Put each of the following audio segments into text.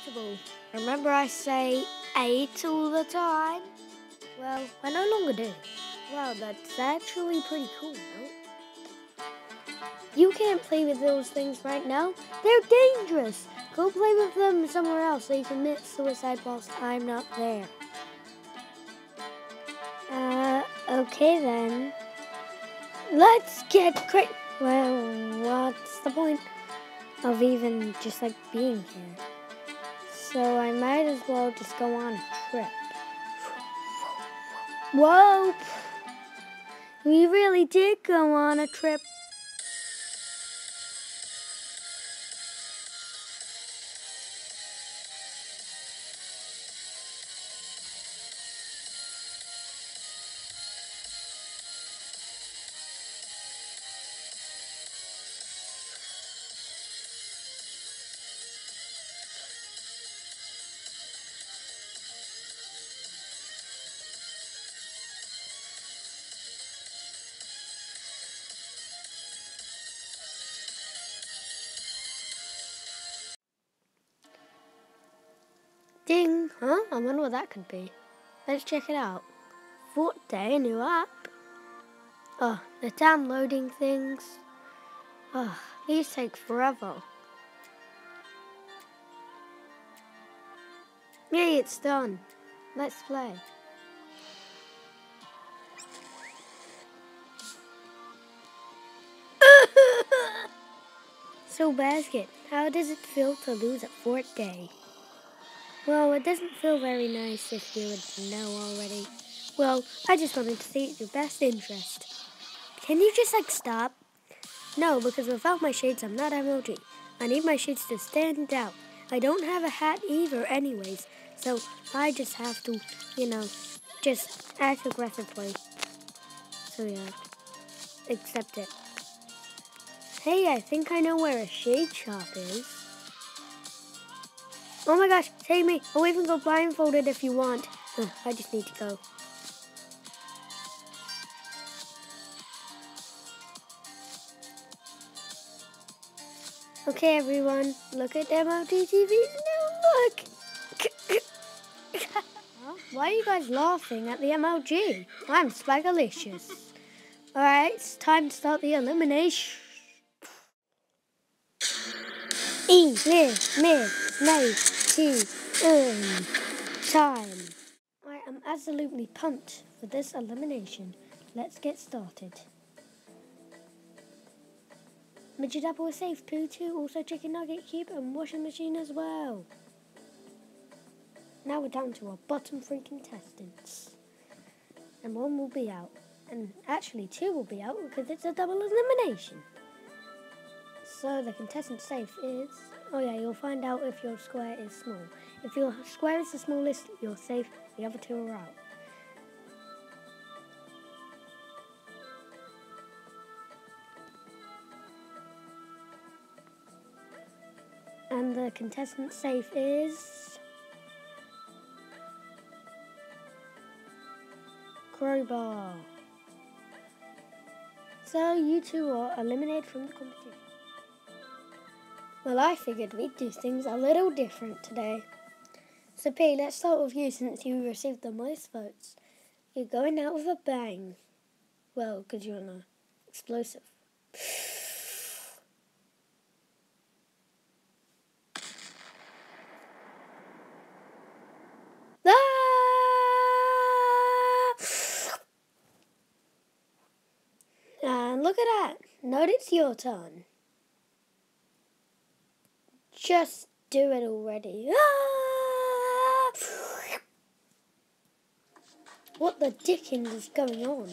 unbeatable. Remember I say 8 all the time? Well, I no longer do. Wow, that's actually pretty cool, no? You can't play with those things right now. They're dangerous. Go play with them somewhere else so you can commit suicide whilst I'm not there. Okay then. Let's get crazy. Well, what's the point of even just like being here? So I might as well just go on a trip. Whoa! We really did go on a trip. Ding! Huh? I wonder what that could be. Let's check it out. Fort Day, new app. Oh, the downloading things. Oh, these take forever. Yay, it's done. Let's play. So Basket, how does it feel to lose at Fort Day? Well, it doesn't feel very nice if you would know already. Well, I just wanted to see your best interest. Can you just stop? No, because without my shades I'm not emoji. I need my shades to stand out. I don't have a hat either anyways, so I just have to, just act aggressively. So yeah, accept it. Hey, I think I know where a shade shop is. Oh my gosh, save me. I'll even go blindfolded if you want. I just need to go. Okay, everyone, look at MLTTV's new look. Huh? Why are you guys laughing at the MLG? I'm Spagalicious. Alright, it's time to start the elimination. Time. I am absolutely pumped for this elimination. Let's get started. Midget apple is safe, poo too, also chicken nugget cube and washing machine as well. Now we're down to our bottom 3 contestants. And 1 will be out. And actually 2 will be out because it's a double elimination. So the contestant safe is... Oh yeah, you'll find out if your square is small. If your square is the smallest, you're safe. The other 2 are out. And the contestant safe is... Crowbar. So you 2 are eliminated from the competition. Well, I figured we'd do things a little different today. So P, let's start with you since you received the most votes. You're going out with a bang. Well, because you're an explosive. And look at that. Now it's your turn. Just do it already. What the dickens is going on?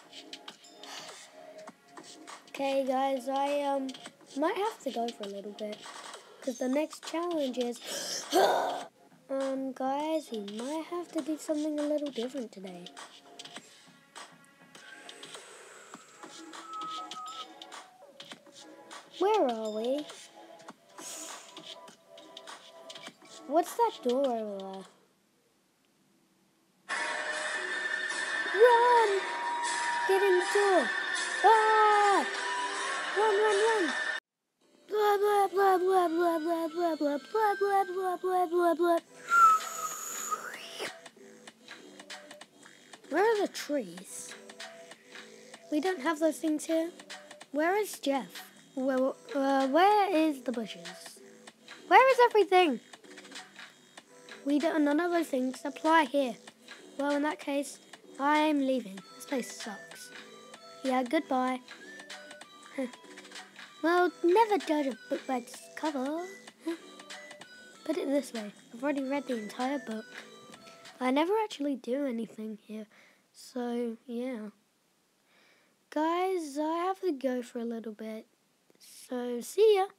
Okay, guys, I might have to go for a little bit because the next challenge is guys, we might have to do something a little different today. Where are we? What's that door over there? Run! Get in the door! Ah! Run, run, run! Blah, blah, blah, blah, blah, blah, blah, blah, blah, blah, blah, blah, blah, blah. Where are the trees? We don't have those things here. Where is Jeff? Where is the bushes? Where is everything? None of those things apply here. Well, in that case, I'm leaving. This place sucks. Yeah, goodbye. Well, never judge a book by its cover. Put it this way, I've already read the entire book. I never actually do anything here, so yeah. Guys, I have to go for a little bit, so see ya.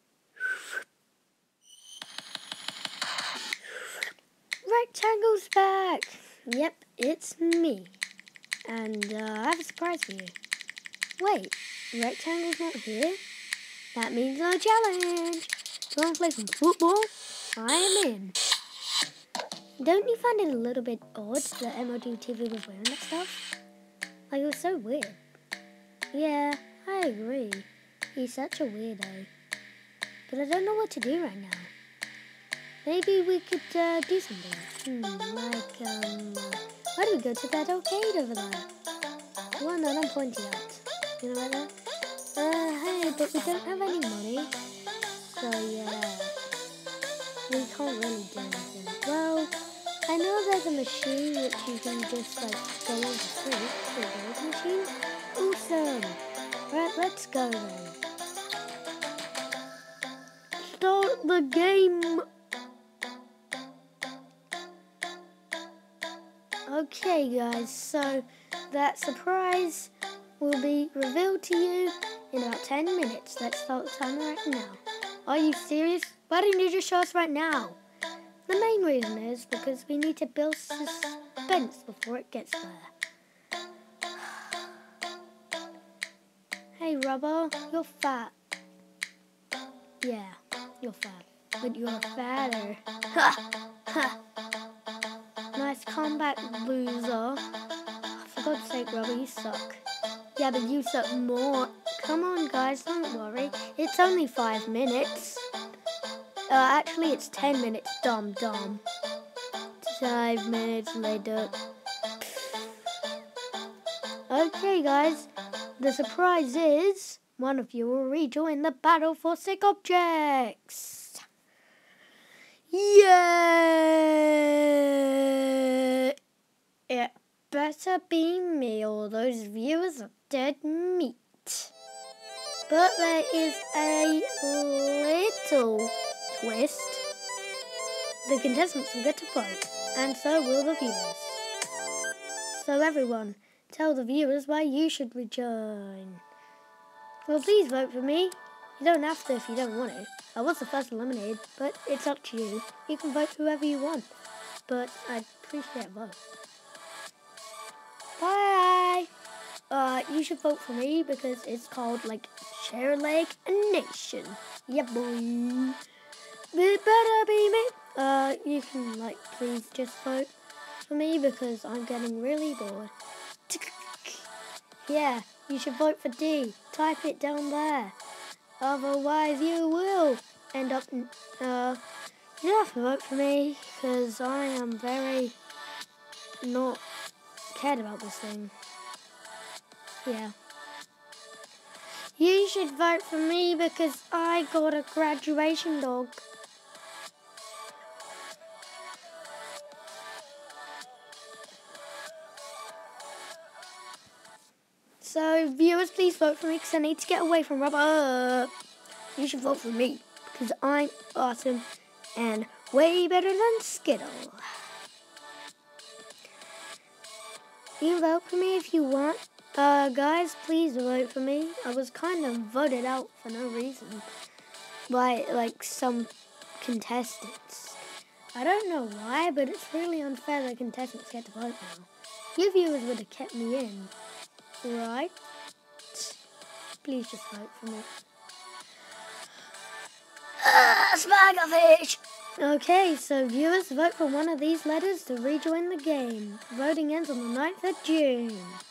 Rectangle's back! Yep, it's me. And I have a surprise for you. Wait, Rectangle's not here? That means no challenge. Do you want to play some football? I am in. Don't you find it a little bit odd that MOD TV was wearing that stuff? Like, it was so weird. Yeah, I agree. He's such a weirdo. But I don't know what to do right now. Maybe we could do something. Why don't we go to that arcade over there? The one that I'm pointing at. You know right there? Hey, but we don't have any money. So yeah, we can't really do anything. Well, I know there's a machine which you can just like go on for free. There's a machine. Awesome. Right, let's go then. Start the game. Okay guys, so that surprise will be revealed to you in about 10 minutes. Let's start the timer right now. Are you serious? Why didn't you just show us right now? The main reason is because we need to build suspense before it gets there. Hey Rubber, you're fat. Yeah, you're fat. But you're fatter. Nice comeback, loser. For God's sake, Rubber, you suck. Yeah, but you suck more. Come on, guys, don't worry. It's only 5 minutes. Actually, it's 10 minutes, dumb. 5 minutes later. Okay, guys. The surprise is one of you will rejoin the battle for sick objects. Yeah! It better be me, or those viewers are dead meat. But there is a little twist. The contestants will get to vote, and so will the viewers. So everyone, tell the viewers why you should rejoin. Well, please vote for me. You don't have to if you don't want to. I was the first eliminated, but it's up to you. You can vote whoever you want, but I'd appreciate a vote. Bye! You should vote for me because it's called, like, Share Leg Nation. Yeah, boy. It better be me. You can, like, please just vote for me because I'm getting really bored. Yeah, you should vote for D. Type it down there. Otherwise, you will end up... you don't have to vote for me because I am very not cared about this thing. Yeah. You should vote for me because I got a graduation dog. So, viewers, please vote for me because I need to get away from Rubber. You should vote for me because I'm awesome and way better than Skittle. You can vote for me if you want. Guys, please vote for me. I was kind of voted out for no reason by, like, some contestants. I don't know why, but it's really unfair that contestants get to vote now. You viewers would have kept me in, right? Please just vote for me. Spaghetti! Okay, so viewers, vote for one of these letters to rejoin the game. Voting ends on the 9th of June.